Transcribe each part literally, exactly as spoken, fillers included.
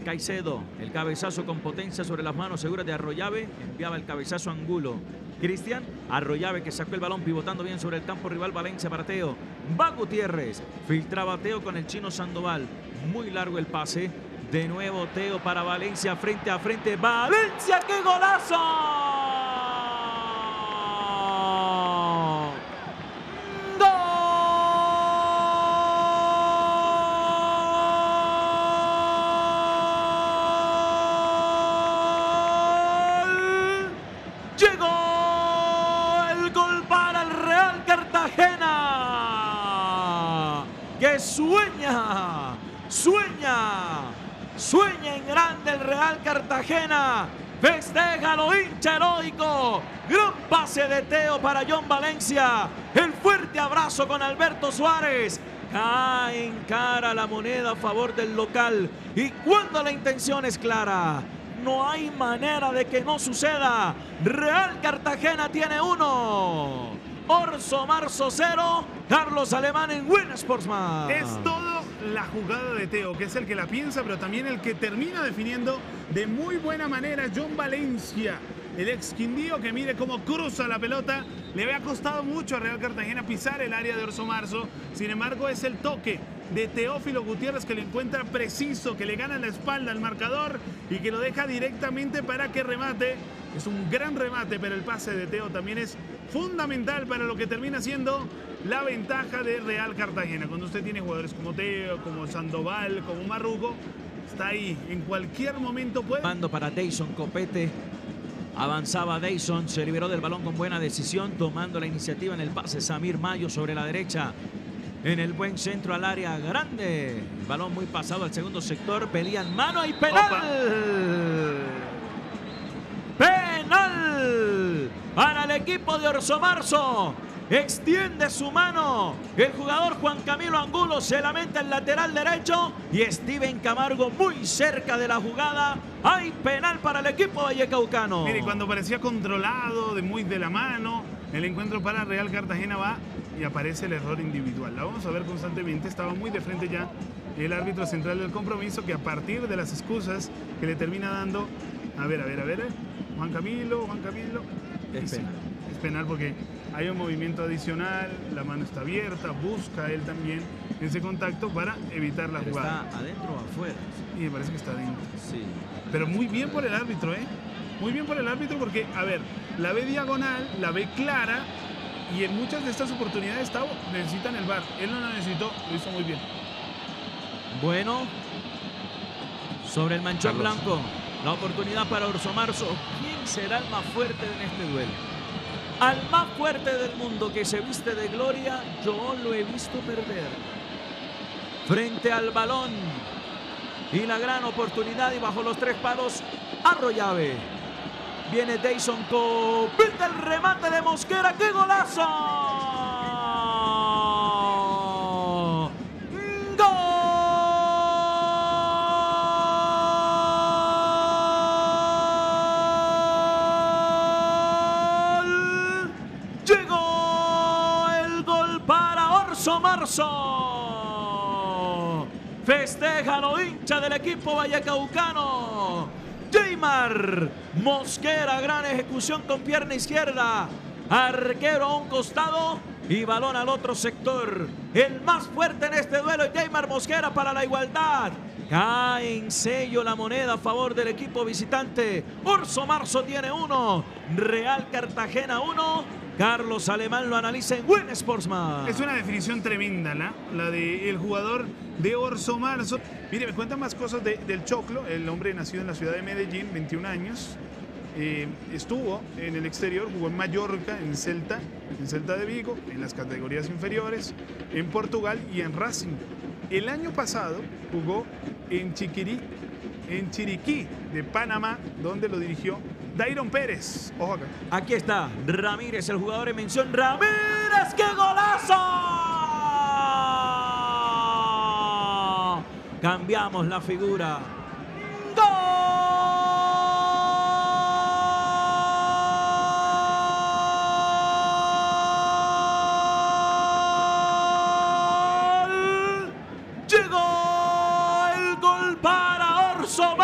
Caicedo, el cabezazo con potencia sobre las manos seguras de Arroyave, enviaba el cabezazo a Angulo. Cristian Arroyave, que sacó el balón pivotando bien sobre el campo rival. Valencia para Teo. Va Gutiérrez, filtraba Teo con el chino Sandoval. Muy largo el pase. De nuevo Teo para Valencia, frente a frente. ¡Valencia, qué golazo! Que sueña, sueña, sueña en grande el Real Cartagena. Festeja lo hincha heroico. Gran pase de Teo para John Valencia. El fuerte abrazo con Alberto Suárez. Cae en cara la moneda a favor del local. Y cuando la intención es clara, no hay manera de que no suceda. Real Cartagena tiene uno. Orso Marzo cero, Carlos Alemán en Win Sportsman. Es todo la jugada de Teo, que es el que la piensa, pero también el que termina definiendo de muy buena manera John Valencia. El ex Quindío, que mire cómo cruza la pelota. Le había costado mucho a Real Cartagena pisar el área de Orso Marzo. Sin embargo, es el toque de Teófilo Gutiérrez que lo encuentra preciso, que le gana la espalda al marcador y que lo deja directamente para que remate. Es un gran remate, pero el pase de Teo también es fundamental para lo que termina siendo la ventaja de Real Cartagena. Cuando usted tiene jugadores como Teo, como Sandoval, como Marrugo, está ahí. En cualquier momento puede... Mando para Deison Copete. Avanzaba Deison, se liberó del balón con buena decisión, tomando la iniciativa en el pase. Samir Mayo sobre la derecha. En el buen centro al área grande. El balón muy pasado al segundo sector. Pelean mano y penal. Opa. Penal para el equipo de Orso Marzo. Extiende su mano el jugador Juan Camilo Angulo, se lamenta el lateral derecho y Steven Camargo muy cerca de la jugada. Hay penal para el equipo vallecaucano. Mire, cuando parecía controlado, de muy de la mano, el encuentro para Real Cartagena va y aparece el error individual. La vamos a ver constantemente, estaba muy de frente ya el árbitro central del compromiso, que a partir de las excusas que le termina dando, a ver, a ver, a ver, Juan Camilo, Juan Camilo. Es penal. Es penal porque hay un movimiento adicional, la mano está abierta, busca él también ese contacto para evitar la Pero jugada. ¿está adentro o afuera? Y me parece que está adentro. Sí. Pero muy bien por el árbitro, ¿eh? Muy bien por el árbitro porque, a ver, la ve diagonal, la ve clara y en muchas de estas oportunidades Tavo, necesitan el V A R. Él no lo necesitó, lo hizo muy bien. Bueno, sobre el manchón Carlos. blanco, la oportunidad para Orso Marzo. ¿Quién será el más fuerte en este duelo? Al más fuerte del mundo que se viste de gloria, yo lo he visto perder. Frente al balón y la gran oportunidad y bajo los tres palos, Arroyave. Viene Deison Copete, el remate de Mosquera. ¡Qué golazo! Llegó el gol para Orso Marzo. Festeja lo hincha del equipo vallecaucano. Jaymar Mosquera, gran ejecución con pierna izquierda. Arquero a un costado y balón al otro sector. El más fuerte en este duelo es Jaymar Mosquera para la igualdad. Cae en sello la moneda a favor del equipo visitante. Orso Marzo tiene uno. Real Cartagena uno. Carlos Alemán lo analiza en Win Sportsman. Es una definición tremenda, ¿no? La del jugador de Orso Marzo. Mire, me cuentan más cosas de, del Choclo, el hombre nacido en la ciudad de Medellín, veintiún años. Eh, estuvo en el exterior, jugó en Mallorca, en Celta, en Celta de Vigo, en las categorías inferiores, en Portugal y en Racing. El año pasado jugó en Chiquirí, en Chiriquí de Panamá, donde lo dirigió Dairon Pérez. Ojo acá. Aquí está Ramírez, el jugador en mención. ¡Ramírez, qué golazo! Cambiamos la figura. ¡Gol! Llegó el gol para Orso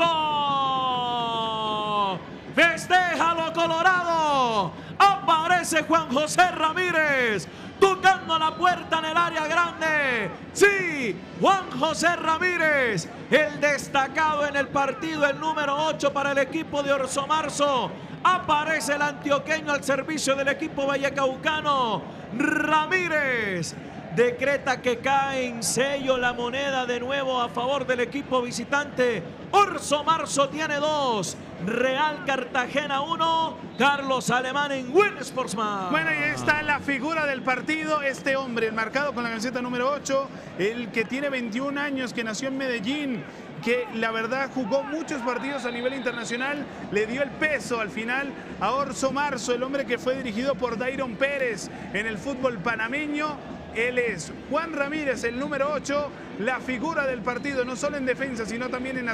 Marzo. Festéjalo, Colorado. Aparece Juan José Ramírez tocando la puerta en el área grande. Sí, Juan José Ramírez, el destacado en el partido, el número ocho para el equipo de Orso Marzo. Aparece el antioqueño al servicio del equipo vallecaucano. Ramírez decreta que cae en sello la moneda de nuevo a favor del equipo visitante. Orso Marzo tiene dos, Real Cartagena uno, Carlos Alemán en Win Sportsman. Bueno, y ahí está la figura del partido, este hombre, el marcado con la camiseta número ocho, el que tiene veintiún años, que nació en Medellín, que la verdad jugó muchos partidos a nivel internacional, le dio el peso al final a Orso Marzo, el hombre que fue dirigido por Dairon Pérez en el fútbol panameño. Él es Juan Ramírez, el número ocho, la figura del partido, no solo en defensa, sino también en